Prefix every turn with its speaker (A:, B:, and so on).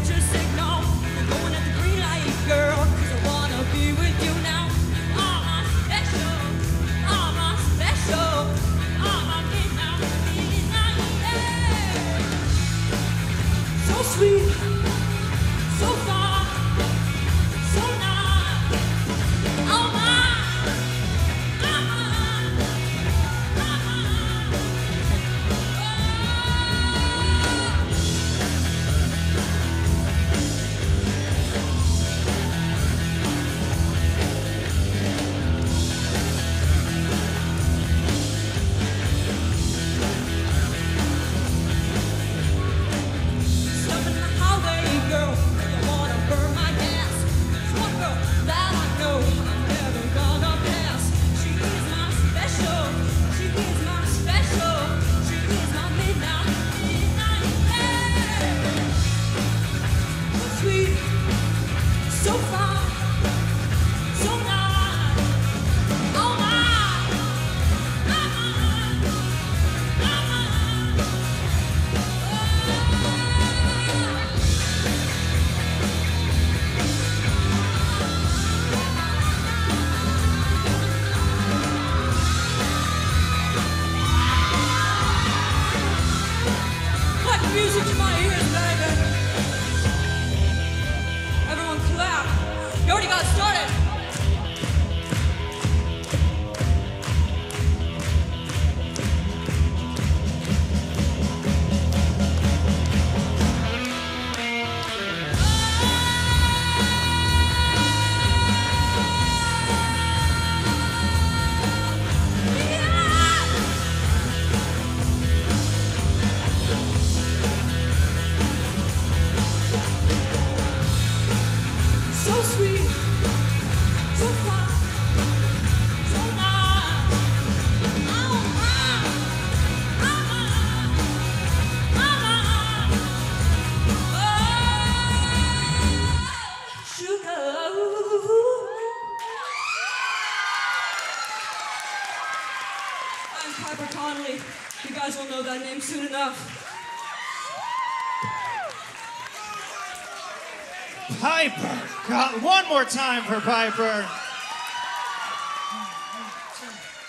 A: just signal. I'm going at the green light, girl, 'cause I wanna be with you now. All my special, all my special, all my midnight, yeah. So sweet, so far, so nice. Oh my. Music to my ears, baby. Everyone clap. You already got started. So sweet, so far, so nice. Oh my, sugar. I'm Piper Connolly. You guys will know that name soon enough.
B: Piper. God, one more time for Piper.